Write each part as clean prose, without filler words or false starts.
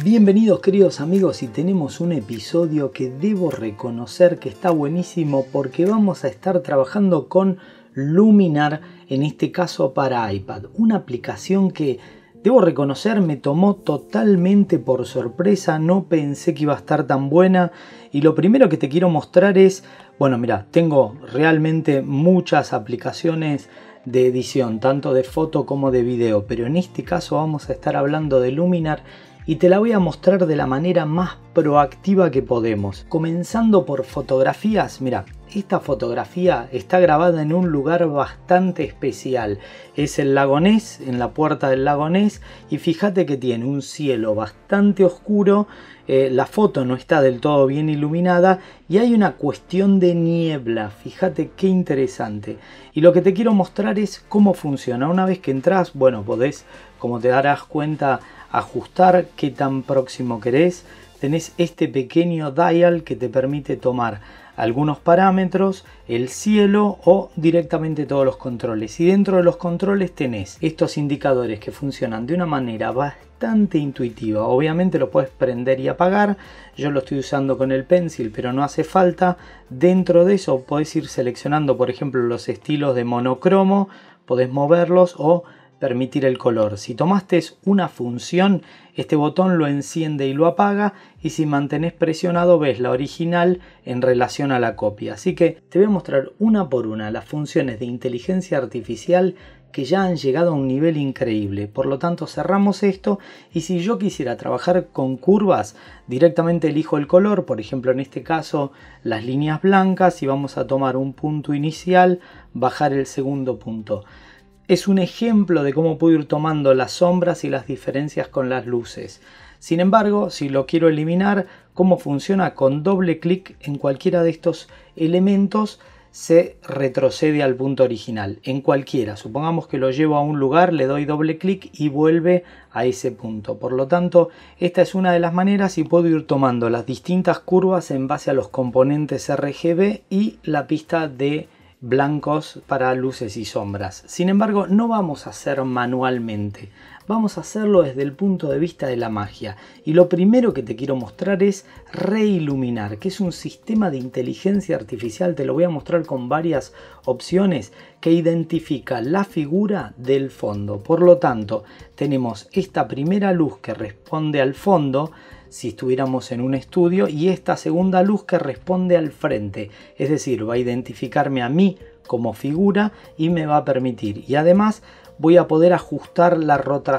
Bienvenidos queridos amigos, y tenemos un episodio que debo reconocer que está buenísimo porque vamos a estar trabajando con Luminar, en este caso para iPad, una aplicación que debo reconocer me tomó totalmente por sorpresa, no pensé que iba a estar tan buena. Y lo primero que te quiero mostrar es, bueno, mira, tengo realmente muchas aplicaciones de edición, tanto de foto como de video, pero en este caso vamos a estar hablando de Luminar y te la voy a mostrar de la manera más proactiva que podemos. Comenzando por fotografías, mira, esta fotografía está grabada en un lugar bastante especial. Es el lago Ness, en la puerta del lago Ness, y fíjate que tiene un cielo bastante oscuro. La foto no está del todo bien iluminada y hay una cuestión de niebla. Fíjate qué interesante. Y lo que te quiero mostrar es cómo funciona. Una vez que entras, bueno, podés, como te darás cuenta, ajustar qué tan próximo querés. Tenés este pequeño dial que te permite tomar algunos parámetros, el cielo o directamente todos los controles. Y dentro de los controles tenés estos indicadores que funcionan de una manera bastante intuitiva. Obviamente lo puedes prender y apagar. Yo lo estoy usando con el pencil, pero no hace falta. Dentro de eso podés ir seleccionando, por ejemplo, los estilos de monocromo. Podés moverlos o permitir el color. Si tomaste una función, este botón lo enciende y lo apaga, y si mantenés presionado ves la original en relación a la copia. Así que te voy a mostrar una por una las funciones de inteligencia artificial que ya han llegado a un nivel increíble. Por lo tanto, cerramos esto, y si yo quisiera trabajar con curvas, directamente elijo el color, por ejemplo en este caso las líneas blancas, y vamos a tomar un punto inicial, bajar el segundo punto. Es un ejemplo de cómo puedo ir tomando las sombras y las diferencias con las luces. Sin embargo, si lo quiero eliminar, cómo funciona: con doble clic en cualquiera de estos elementos se retrocede al punto original. En cualquiera, supongamos que lo llevo a un lugar, le doy doble clic y vuelve a ese punto. Por lo tanto, esta es una de las maneras, y puedo ir tomando las distintas curvas en base a los componentes RGB y la pista de blancos para luces y sombras. Sin embargo, no vamos a hacer manualmente, vamos a hacerlo desde el punto de vista de la magia. Y lo primero que te quiero mostrar es Reiluminar, que es un sistema de inteligencia artificial. Te lo voy a mostrar con varias opciones que identifica la figura del fondo. Por lo tanto, tenemos esta primera luz que responde al fondo si estuviéramos en un estudio, y esta segunda luz que responde al frente, es decir, va a identificarme a mí como figura y me va a permitir, y además voy a poder ajustar la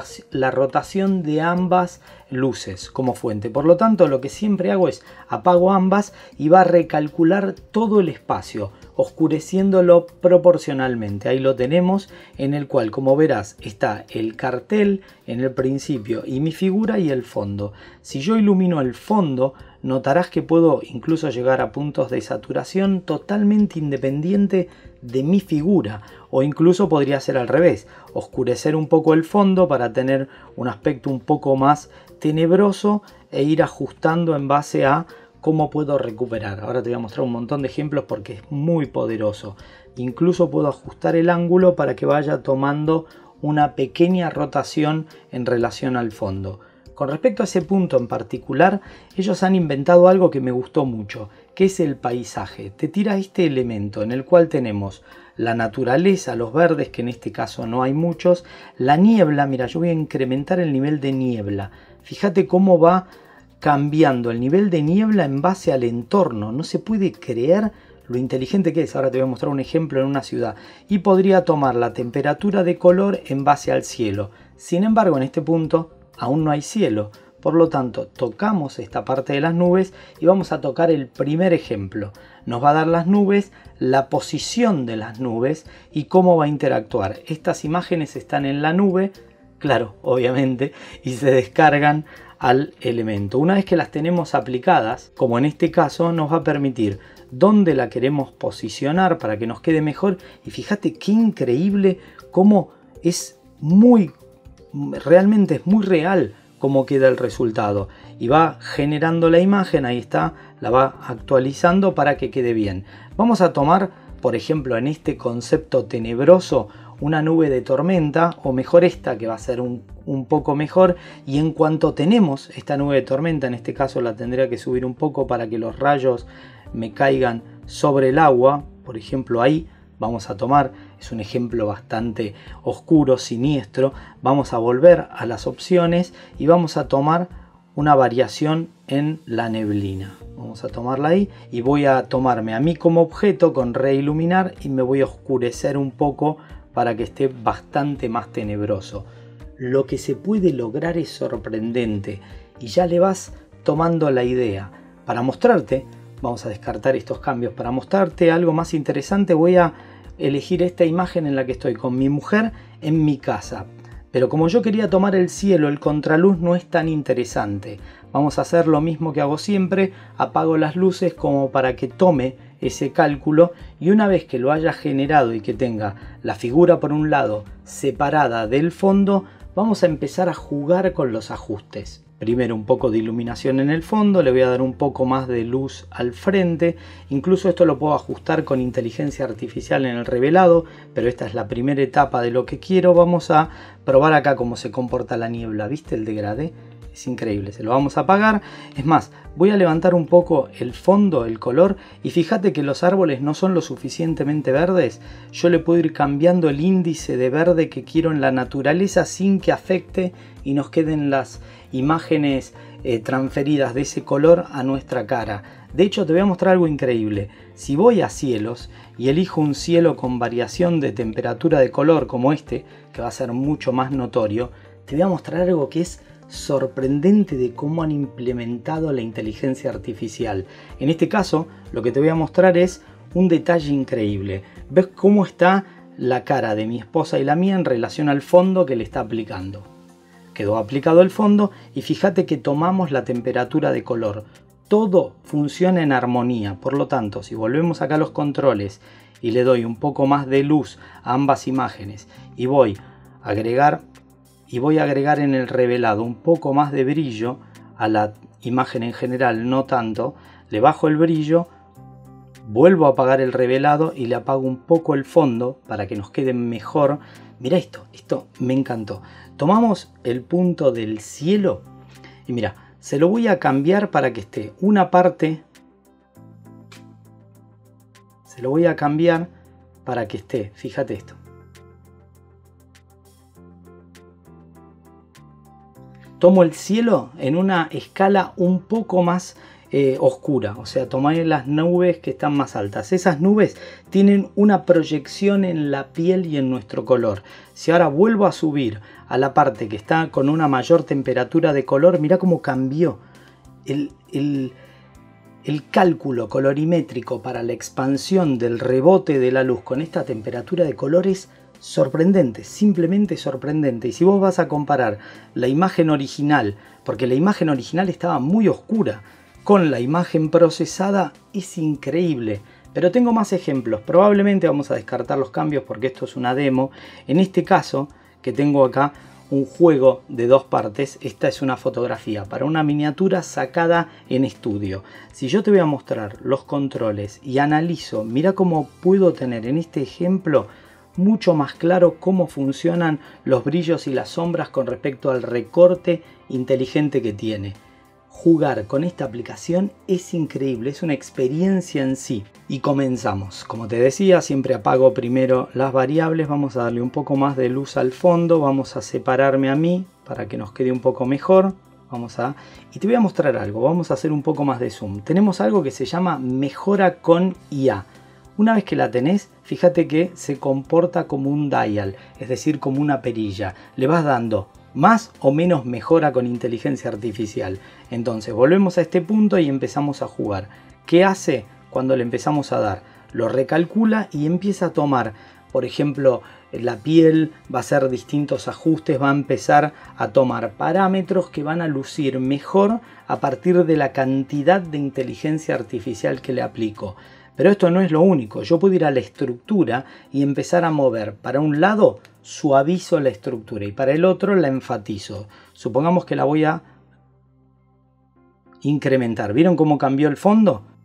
rotación de ambas luces como fuente. Por lo tanto, lo que siempre hago es apago ambas y va a recalcular todo el espacio, oscureciéndolo proporcionalmente. Ahí lo tenemos, en el cual, como verás, está el cartel en el principio y mi figura y el fondo. Si yo ilumino el fondo, notarás que puedo incluso llegar a puntos de saturación totalmente independiente de mi figura, o incluso podría ser al revés, oscurecer un poco el fondo para tener un aspecto un poco más tenebroso e ir ajustando en base a cómo puedo recuperar. Ahora te voy a mostrar un montón de ejemplos porque es muy poderoso. Incluso puedo ajustar el ángulo para que vaya tomando una pequeña rotación en relación al fondo. Con respecto a ese punto en particular, ellos han inventado algo que me gustó mucho, que es el paisaje. Te tira este elemento en el cual tenemos la naturaleza, los verdes, que en este caso no hay muchos, la niebla. Mira, yo voy a incrementar el nivel de niebla. Fíjate cómo va cambiando el nivel de niebla en base al entorno. No se puede creer lo inteligente que es. Ahora te voy a mostrar un ejemplo en una ciudad. Y podría tomar la temperatura de color en base al cielo. Sin embargo, en este punto aún no hay cielo. Por lo tanto, tocamos esta parte de las nubes y vamos a tocar el primer ejemplo. Nos va a dar las nubes, la posición de las nubes y cómo va a interactuar. Estas imágenes están en la nube, claro, obviamente, y se descargan al elemento. Una vez que las tenemos aplicadas, como en este caso, nos va a permitir dónde la queremos posicionar para que nos quede mejor. Y fíjate qué increíble cómo es realmente es muy real cómo queda el resultado, y va generando la imagen. Ahí está, la va actualizando para que quede bien. Vamos a tomar, por ejemplo, en este concepto tenebroso, una nube de tormenta, o mejor esta que va a ser un poco mejor, y en cuanto tenemos esta nube de tormenta, en este caso la tendría que subir un poco para que los rayos me caigan sobre el agua, por ejemplo ahí, vamos a tomar, es un ejemplo bastante oscuro, siniestro, vamos a volver a las opciones y vamos a tomar una variación en la neblina. Vamos a tomarla ahí y voy a tomarme a mí como objeto con reiluminar y me voy a oscurecer un poco para que esté bastante más tenebroso. Lo que se puede lograr es sorprendente y ya le vas tomando la idea. Para mostrarte, vamos a descartar estos cambios, para mostrarte algo más interesante voy a elegir esta imagen en la que estoy con mi mujer en mi casa. Pero como yo quería tomar el cielo, el contraluz no es tan interesante. Vamos a hacer lo mismo que hago siempre, apago las luces como para que tome ese cálculo y una vez que lo haya generado y que tenga la figura por un lado separada del fondo, vamos a empezar a jugar con los ajustes. Primero un poco de iluminación en el fondo, le voy a dar un poco más de luz al frente, incluso esto lo puedo ajustar con inteligencia artificial en el revelado, pero esta es la primera etapa de lo que quiero. Vamos a probar acá cómo se comporta la niebla, ¿viste el degradé? Es increíble, se lo vamos a apagar. Es más, voy a levantar un poco el fondo, el color, y fíjate que los árboles no son lo suficientemente verdes. Yo le puedo ir cambiando el índice de verde que quiero en la naturaleza sin que afecte y nos queden las imágenes transferidas de ese color a nuestra cara. De hecho, te voy a mostrar algo increíble. Si voy a cielos y elijo un cielo con variación de temperatura de color como este, que va a ser mucho más notorio, te voy a mostrar algo que es sorprendente de cómo han implementado la inteligencia artificial. En este caso, lo que te voy a mostrar es un detalle increíble. ¿Ves cómo está la cara de mi esposa y la mía en relación al fondo que le está aplicando? Quedó aplicado el fondo y fíjate que tomamos la temperatura de color. Todo funciona en armonía. Por lo tanto, si volvemos acá a los controles y le doy un poco más de luz a ambas imágenes y voy a agregar en el revelado un poco más de brillo a la imagen en general, no tanto, le bajo el brillo, vuelvo a apagar el revelado y le apago un poco el fondo para que nos quede mejor. Mira esto me encantó. Tomamos el punto del cielo y mira, se lo voy a cambiar para que esté una parte, se lo voy a cambiar para que esté, fíjate esto. Tomo el cielo en una escala un poco más oscura, o sea, tomé las nubes que están más altas. Esas nubes tienen una proyección en la piel y en nuestro color. Si ahora vuelvo a subir a la parte que está con una mayor temperatura de color, mira cómo cambió el cálculo colorimétrico para la expansión del rebote de la luz con esta temperatura de colores. Sorprendente, simplemente sorprendente. Y si vos vas a comparar la imagen original, porque la imagen original estaba muy oscura, con la imagen procesada, es increíble. Pero tengo más ejemplos. Probablemente vamos a descartar los cambios porque esto es una demo. En este caso, que tengo acá un juego de dos partes, esta es una fotografía para una miniatura sacada en estudio. Si yo te voy a mostrar los controles y analizo, mira cómo puedo tener en este ejemplo mucho más claro cómo funcionan los brillos y las sombras con respecto al recorte inteligente que tiene. Jugar con esta aplicación es increíble, es una experiencia en sí. Y comenzamos. Como te decía, siempre apago primero las variables, vamos a darle un poco más de luz al fondo, vamos a separarme a mí para que nos quede un poco mejor. Y te voy a mostrar algo, vamos a hacer un poco más de zoom. Tenemos algo que se llama mejora con IA. Una vez que la tenés, fíjate que se comporta como un dial, es decir, como una perilla. Le vas dando más o menos mejora con inteligencia artificial. Entonces volvemos a este punto y empezamos a jugar. ¿Qué hace cuando le empezamos a dar? Lo recalcula y empieza a tomar, por ejemplo, la piel, va a hacer distintos ajustes, va a empezar a tomar parámetros que van a lucir mejor a partir de la cantidad de inteligencia artificial que le aplico. Pero esto no es lo único, yo puedo ir a la estructura y empezar a mover. Para un lado suavizo la estructura y para el otro la enfatizo. Supongamos que la voy a incrementar. ¿Vieron cómo cambió el fondo?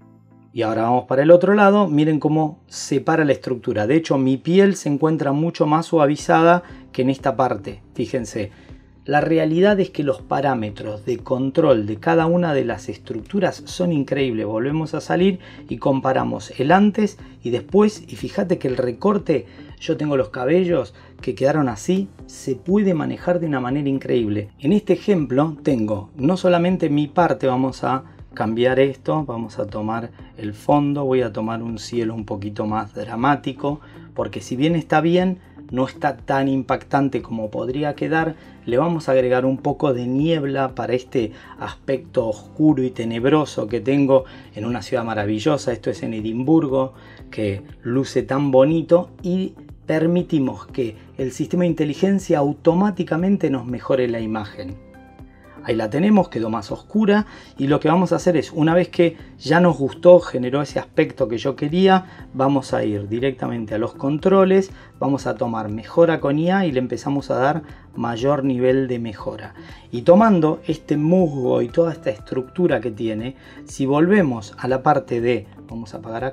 Y ahora vamos para el otro lado, miren cómo separa la estructura. De hecho, mi piel se encuentra mucho más suavizada que en esta parte. Fíjense, la realidad es que los parámetros de control de cada una de las estructuras son increíbles. Volvemos a salir y comparamos el antes y después. Y fíjate que el recorte, yo tengo los cabellos que quedaron así, se puede manejar de una manera increíble. En este ejemplo tengo no solamente mi parte, vamos a cambiar esto, vamos a tomar el fondo, voy a tomar un cielo un poquito más dramático, porque si bien está bien, no está tan impactante como podría quedar. Le vamos a agregar un poco de niebla para este aspecto oscuro y tenebroso que tengo en una ciudad maravillosa. Esto es en Edimburgo, que luce tan bonito, y permitimos que el sistema de inteligencia automáticamente nos mejore la imagen. Ahí la tenemos, quedó más oscura, y lo que vamos a hacer es, una vez que ya nos gustó, generó ese aspecto que yo quería, vamos a ir directamente a los controles, vamos a tomar mejora con IA y le empezamos a dar mayor nivel de mejora. Y tomando este musgo y toda esta estructura que tiene, si volvemos a la parte de, vamos a apagar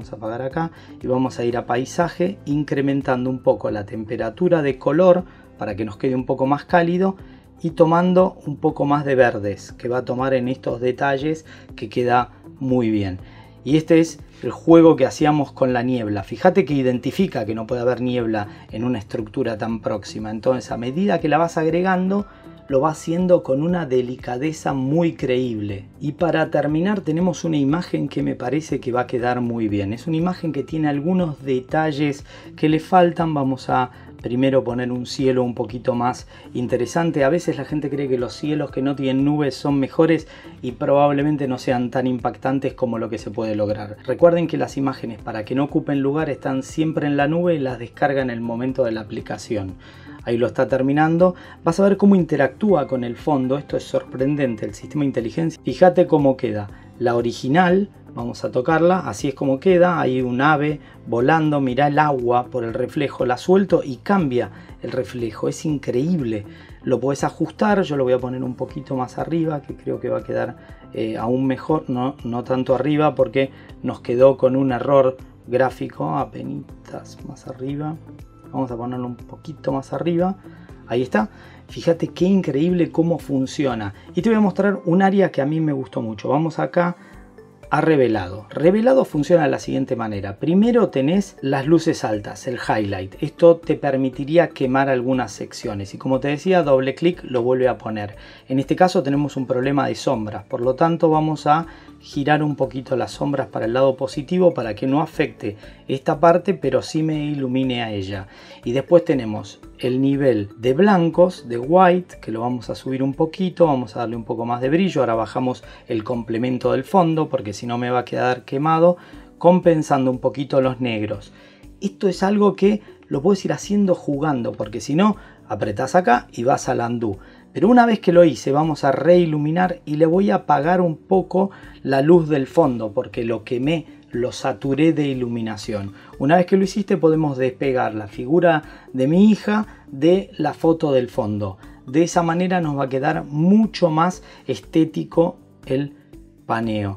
acá y vamos a ir a paisaje, incrementando un poco la temperatura de color para que nos quede un poco más cálido, y tomando un poco más de verdes que va a tomar en estos detalles, que queda muy bien. Y este es el juego que hacíamos con la niebla. Fíjate que identifica que no puede haber niebla en una estructura tan próxima. Entonces, a medida que la vas agregando, lo va haciendo con una delicadeza muy creíble. Y para terminar tenemos una imagen que me parece que va a quedar muy bien. Es una imagen que tiene algunos detalles que le faltan. Vamos a primero poner un cielo un poquito más interesante. A veces la gente cree que los cielos que no tienen nubes son mejores y probablemente no sean tan impactantes como lo que se puede lograr. Recuerden que las imágenes, para que no ocupen lugar, están siempre en la nube y las descarga en el momento de la aplicación. Ahí lo está terminando. Vas a ver cómo interactúa con el fondo. Esto es sorprendente, el sistema de inteligencia. Fíjate cómo queda la original. Vamos a tocarla, así es como queda. Hay un ave volando, mirá el agua por el reflejo, la suelto y cambia el reflejo, es increíble. Lo podés ajustar, yo lo voy a poner un poquito más arriba, que creo que va a quedar aún mejor, no tanto arriba porque nos quedó con un error gráfico, apenitas más arriba. Vamos a ponerlo un poquito más arriba, ahí está. Fíjate qué increíble cómo funciona. Y te voy a mostrar un área que a mí me gustó mucho. Vamos acá a revelado. Revelado funciona de la siguiente manera. Primero tenés las luces altas, el highlight. Esto te permitiría quemar algunas secciones y, como te decía, doble clic lo vuelve a poner. En este caso tenemos un problema de sombras, por lo tanto vamos a girar un poquito las sombras para el lado positivo para que no afecte esta parte, pero sí me ilumine a ella. Y después tenemos el nivel de blancos, de white, que lo vamos a subir un poquito, vamos a darle un poco más de brillo. Ahora bajamos el complemento del fondo porque si no me va a quedar quemado, compensando un poquito los negros. Esto es algo que lo puedes ir haciendo jugando, porque si no, apretás acá y vas al undo. Pero una vez que lo hice, vamos a reiluminar y le voy a apagar un poco la luz del fondo porque lo quemé, lo saturé de iluminación. Una vez que lo hiciste, podemos despegar la figura de mi hija de la foto del fondo. De esa manera nos va a quedar mucho más estético el paneo.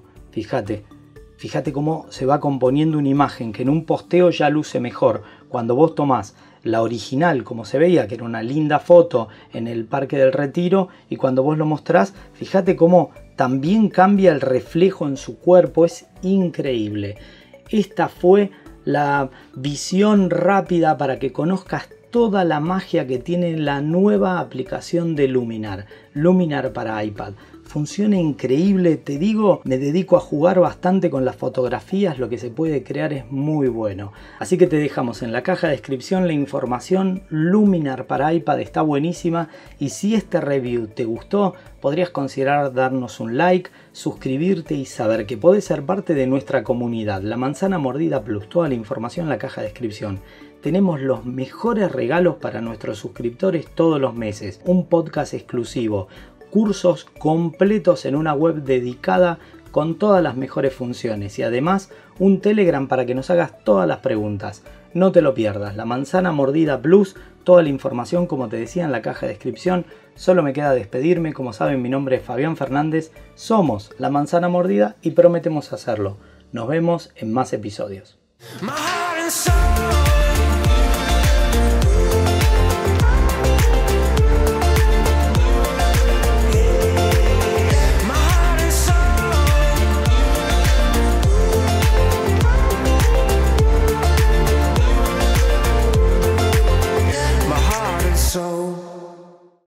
Fíjate cómo se va componiendo una imagen que en un posteo ya luce mejor. Cuando vos tomás la original, como se veía, que era una linda foto en el Parque del Retiro, y cuando vos lo mostrás, fíjate cómo también cambia el reflejo en su cuerpo, es increíble. Esta fue la visión rápida para que conozcas toda la magia que tiene la nueva aplicación de Luminar, Luminar para iPad. Funciona increíble, te digo, me dedico a jugar bastante con las fotografías, lo que se puede crear es muy bueno. Así que te dejamos en la caja de descripción la información. Luminar para iPad está buenísima, y si este review te gustó, podrías considerar darnos un like, suscribirte y saber que podés ser parte de nuestra comunidad, La Manzana Mordida Plus. Toda la información en la caja de descripción. Tenemos los mejores regalos para nuestros suscriptores todos los meses, un podcast exclusivo, cursos completos en una web dedicada con todas las mejores funciones y además un Telegram para que nos hagas todas las preguntas. No te lo pierdas, La Manzana Mordida Plus, toda la información como te decía en la caja de descripción. Solo me queda despedirme, como saben mi nombre es Fabián Fernández, somos La Manzana Mordida y prometemos hacerlo Nos vemos en más episodios. My heart and soul.